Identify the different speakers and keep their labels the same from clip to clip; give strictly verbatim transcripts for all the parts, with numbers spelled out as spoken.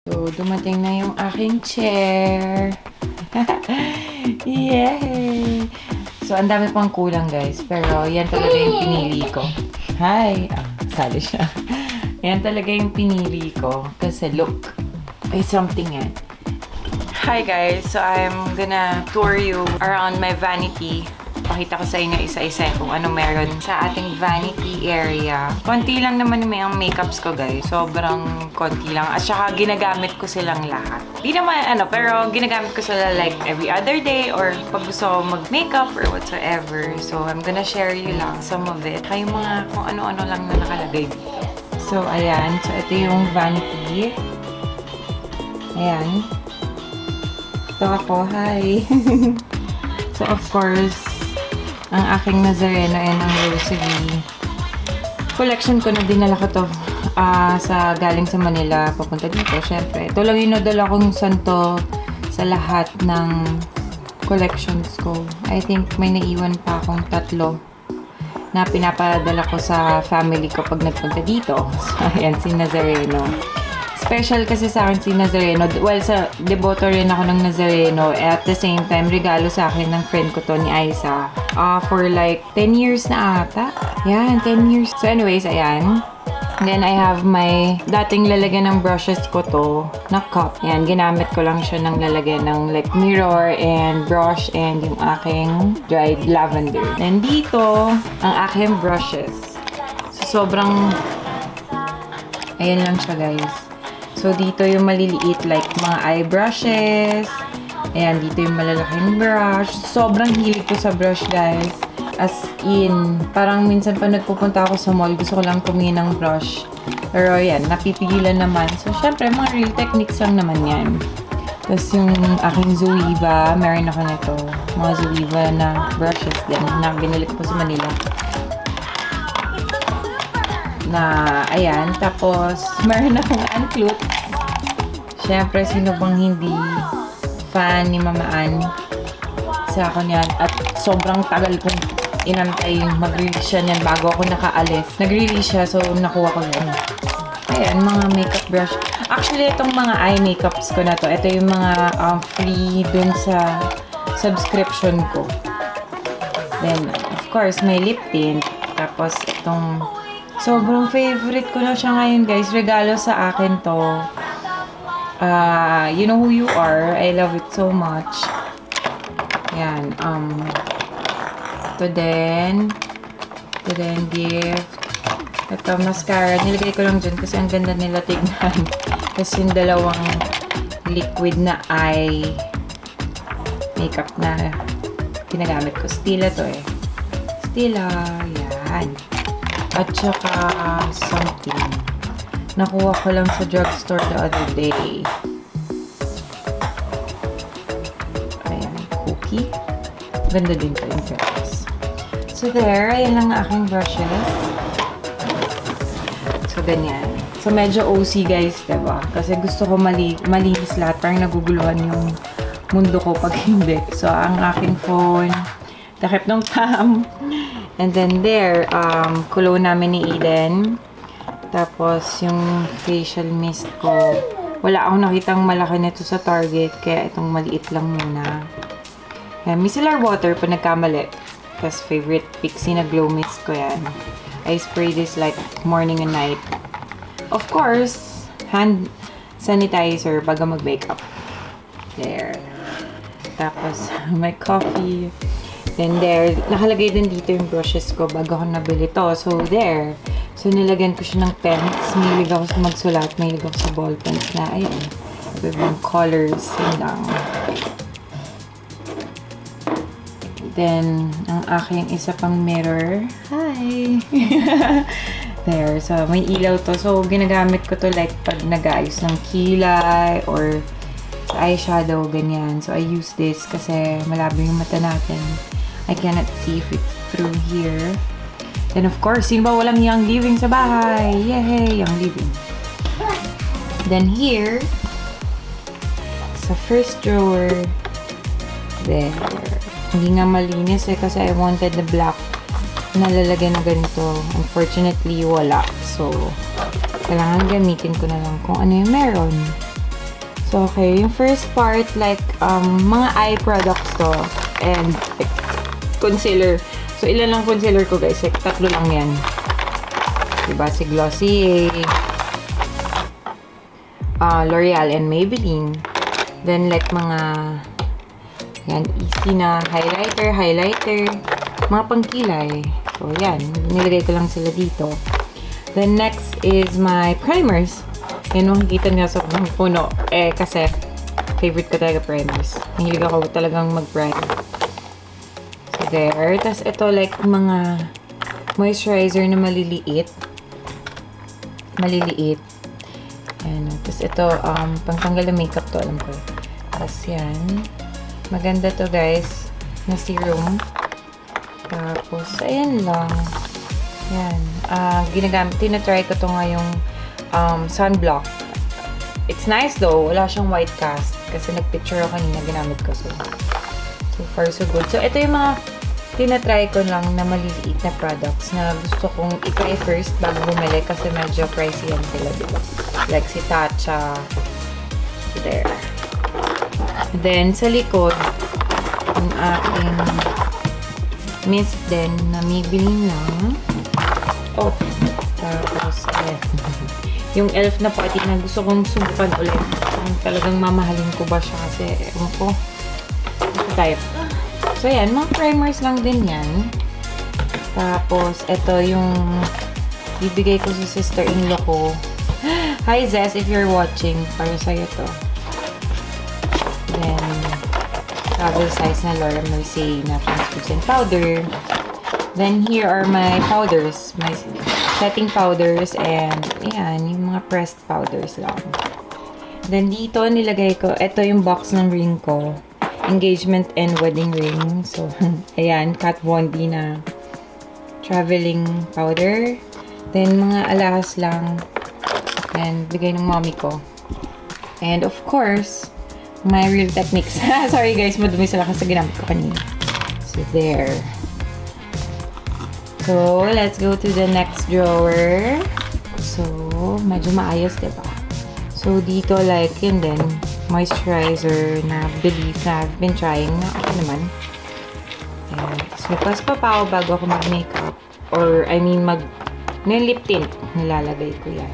Speaker 1: So, dumating na yung aking chair. Yay! So, ang dami pang kulang, guys. Pero, yan talaga yung pinili ko. Hi! Ah, sali siya. Yan talaga yung pinili ko. Kasi, look. May something yan. Hi, guys. So, I'm gonna tour you around my vanity. Pakita ko sa inyo isa-isa kung ano meron sa ating vanity area. Konti lang naman may ang makeups ko, guys. Sobrang konti lang. At saka ginagamit ko silang lahat. Di naman ano, pero ginagamit ko sila like every other day or pag gusto ko mag-makeup or whatsoever. So, I'm gonna share you lang some of it. Kaya mga kung ano-ano lang na nakalagay dito. So, ayan. So, ito yung vanity. Ayan. Ito ako. Hi! So, of course, ang aking Nazareno and ang Rosary. Collection ko na dinala ko to uh, sa galing sa Manila papunta dito. Syempre, ito lang yung nadala kong santo sa lahat ng collections ko. I think may naiwan pa akong tatlo na pinapadala ko sa family ko pag nagpunta dito. So, ayan, si Nazareno. Special kasi sa akin si Nazareno. Well, sa deboto rin ako ng Nazareno. At the same time, regalo sa akin ng friend ko to, ni Aiza. Uh, for like ten years na ata. Yan, ten years. So anyways, ayan. Then I have my dating lalagyan ng brushes ko to na cup. Yan, ginamit ko lang siya ng lalagyan ng like mirror and brush and yung aking dried lavender. Then dito, ang aking brushes. So sobrang, ayan lang siya, guys. So, dito yung maliliit, like, mga eye brushes. Ayan, dito yung malalaking brush. Sobrang hilig ko sa brush, guys. As in, parang minsan pa nagpupunta ako sa mall, gusto ko lang tumingin ng brush. Pero, ayan, napipigilan naman. So, syempre, mga real techniques lang naman yan. Tapos, yung aking Zoeva, meron ako nito. Mga Zoeva na brushes din, na binili ko sa Manila. Na, ayan, tapos meron akong Anclut. Siyempre, sino bang hindi fan ni Mama Ann sa ako niyan. At sobrang tagal kong inantay mag-release siya niyan bago ako nakaalis. Nag-release siya, so nakuha ko yun. Ayan, mga makeup brush. Actually, itong mga eye makeups ko na to, ito yung mga um, free dun sa subscription ko. Then, of course, may lip tint. Tapos, itong sobrang favorite ko na siya ngayon, guys. Regalo sa akin to. Uh, you know who you are. I love it so much. Yan. Um, ito din. Ito din, gift. Ito, mascara. Nilagay ko lang dyan kasi ang ganda nila tignan. Kasi yung dalawang liquid na eye makeup na ginagamit ko. Stila to eh. Stila. Yan. At saka something. Nakuha ko lang sa drugstore the other day. Ayan, cookie. Ganda din pa yung brushes. So there, ayan lang aking brushes. So ganyan. So medyo O C, guys, diba? Kasi gusto ko mali malinis lahat. Parang naguguluhan yung mundo ko pag hindi. So ang aking phone, takip ng cam. And then there, um, cologne namin ni Eden. Tapos, yung facial mist ko. Wala akong nakitang malaki nito sa Target. Kaya itong maliit lang muna. Ayan, micellar water pa nagkamali. Tapos, favorite Pixie na glow mist ko yan. I spray this like morning and night. Of course, hand sanitizer bago mag-makeup. There. Tapos, my coffee. Then there, nakalagay din dito yung brushes ko bago ako nabili to. So there. So nilagyan ko siya ng pens. Mahilig ako sa magsulat. Mahilig ako sa ball pens na, ayun. Ibang colors. Yun lang. Then, ang aking isa pang mirror. Hi! There. So, may ilaw to. So, ginagamit ko to like pag nag-aayos ng kilay or eyeshadow, ganyan. So, I use this kasi malabo yung mata natin. I cannot see if it's through here. Then, of course, sino ba walang Young Living sa bahay? Yay! Young Living. Then, here, sa first drawer, there. Hindi nga malinis eh kasi I wanted the black na lalagyan na ganito. Unfortunately, wala. So, kailangan gamitin ko na lang kung ano yung meron. So, okay. Yung first part, like, um, mga eye products to. And, like, concealer. So, ilan lang concealer ko, guys? Like, tatlo lang yan. Diba? Si Glossier, uh, L'Oreal, and Maybelline. Then, like, mga, yan, easy na highlighter, highlighter, mga pangkilay. So, yan. Nilagay ko lang sila dito. Then, next is my primers. Yan, makikita niya sa puno. Eh, kasi, favorite ko talaga primers. Hilig ako talagang mag-prime. So, there. Tapos, ito, like, mga moisturizer na maliliit. Maliliit. Ayan. Tapos, ito, um, pangtanggal ng makeup to, alam ko. Tapos, yan. Maganda to, guys, na serum. Tapos, ayan lang. Yan. Uh, ginagamit, tinatry ko to ngayong um, sunblock. It's nice though. Wala siyang white cast. Kasi nagpicture ako kanina, ginamit ko. So, so far, so good. So, ito yung mga tinatry ko lang na maliliit na products na gusto kong i-try first bago bumili kasi medyo pricey yan sila, diba? Like si Tatcha. There. Then, sa likod, yung aking mist din na Maybelline lang. Oh, tapos, ayan. Yung e l f na pati na gusto kong subukan ulit. Kung talagang mamahalin ko ba siya kasi, ewan ko. Ito type. So, ayan. Mga primers lang din yan. Tapos, ito yung bibigay ko sa sister-in-law ko. Hi, Zess, if you're watching. Para sa'yo to. Then, travel size na Laura Mercier na translucent powder. Then, here are my powders. My setting powders and, ayan, yung mga pressed powders lang. Then, dito, nilagay ko, ito yung box ng ring ko. Engagement and wedding ring. So, ayan, Kat Von D na traveling powder. Then, mga alahas lang. And, bigay ng mommy ko. And, of course, my Real Techniques. Sorry guys, madumi sila kasi ginamit ko kanina. So, there. So, let's go to the next drawer. So, medyo maayos, diba? So, dito, like, yun din, moisturizer na believe na I've been trying na ako naman. And, so, pas pa pa ako bago ako mag-makeup. Or, I mean, mag, may lip tint. Nilalagay ko yan.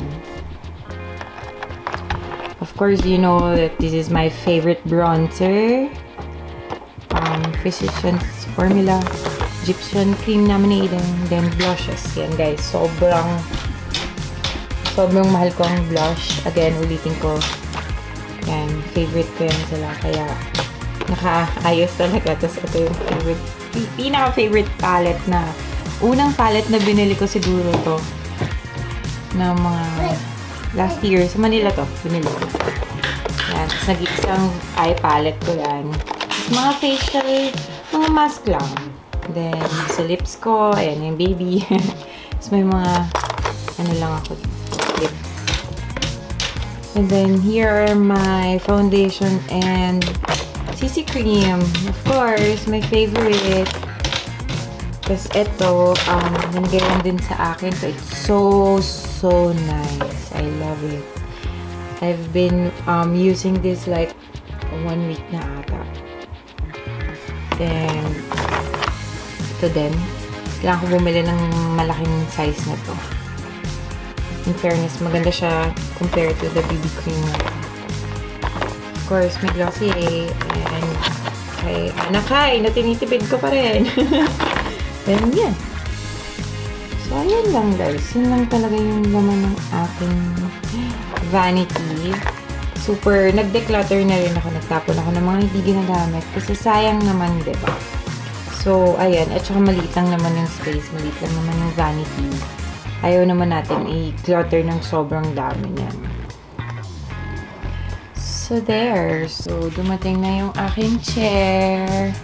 Speaker 1: Of course, you know that this is my favorite bronzer. Um, Physicians Formula. Egyptian Cream Laminating, then blushes. Yan guys, sobrang sobrang mahal ko ang blush. Again, ulitin ko. Yan, favorite ko yan sila. Kaya, nakaayos talaga. Tapos ito yung favorite, pinaka-favorite palette na, unang palette na binili ko siguro to. Na mga last year. Sa Manila to, binili ko. Yan, tapos nag-iisang eye palette ko yan. Tapos mga facial, mga mask lang. Then, sa lips ko, ayan yung baby. So, may mga, ano lang ako, lips. And then, here are my foundation and C C cream. Of course, my favorite. Tapos, ito, um, nangyay lang din sa akin. So, it's so, so nice. I love it. I've been um, using this like one week na ata. And, ito din. Kailangan ko bumili ng malaking size na to. In fairness, maganda siya compared to the B B cream. Of course, may Glossier. And kay Anakay, na tinitipid ko pa rin. Then, yan. So, ayan lang guys. Yun lang talaga yung laman ng ating vanity. Super, nag-declutter na rin ako. Nagtapon ako ng mga hindi ginagamit. Kasi sayang naman, diba? So, ayan. At saka maliit lang naman yung space. Maliit lang naman yung vanity. Ayaw naman natin i-clutter ng sobrang dami niyan. So, there. So, dumating na yung aking chair.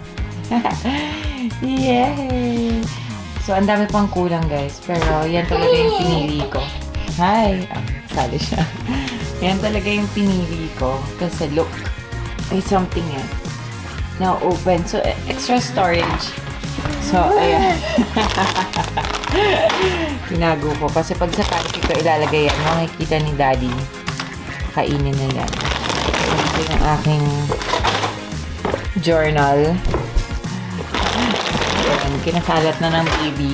Speaker 1: Yay! So, ang dami pang kulang, guys. Pero, yan talaga yung pinili ko. Hi! Ah, sali siya. Yan talaga yung pinili ko. Kasi, look. May something yan. Now, open. So, extra storage. So, ayan. Tinago ko. Kasi pag sa pantry ko ilalagay yan, makikita ni Daddy. Kainin na yan. aking journal. Ayan, kinakalat na ng baby.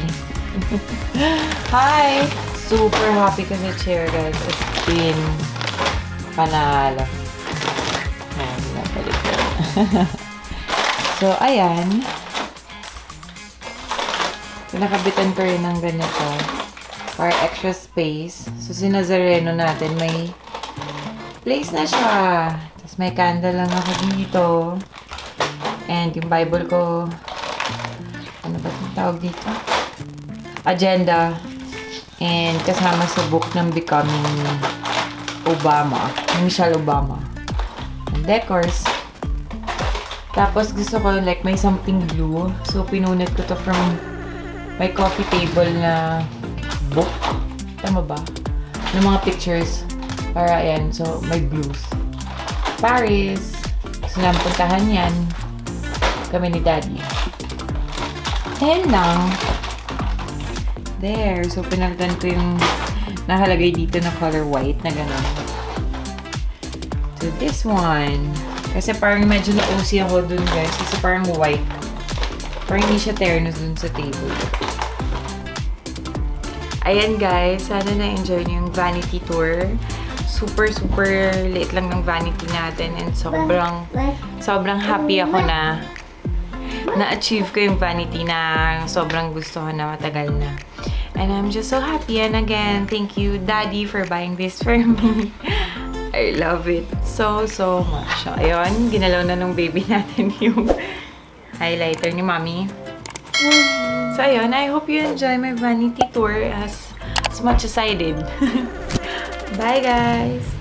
Speaker 1: Hi! Super happy kasi chair, guys. It's been panalo. Ayan, napalik ko. So, ayan. Pinakabitan ko rin ng ganito para extra space. So, sinazareno natin. May place na siya. Tapos, may candle lang ako dito. And yung Bible ko, ano ba itong tawag dito? Agenda. And kasama sa book ng Becoming Obama. Michelle Obama. And decors. Tapos gusto ko like may something blue. So pinunit ko to from my coffee table na book. Tama ba? Ng mga pictures. Para ayan. So may blues. Paris. Gusto lang puntahan yan. Kami ni Daddy. Ayan lang. There. So, pinagdan ko yung nakalagay dito na color white na gano'n. So, this one. Kasi parang medyo na-O C ako dun, guys. Kasi parang white. Parang hindi siya ternos dun sa table. Ayan, guys. Sana na-enjoy niyo yung vanity tour. Super, super liit lang ng vanity natin. And sobrang, sobrang happy ako na na-achieve ko yung vanity na sobrang gusto ko na matagal na. And I'm just so happy. And again, thank you, Daddy, for buying this for me. I love it so, so much. So, ayun, ginalaw na nung baby natin yung highlighter ni Mommy. So, ayun, I hope you enjoy my vanity tour as, as much as I did. Bye, guys!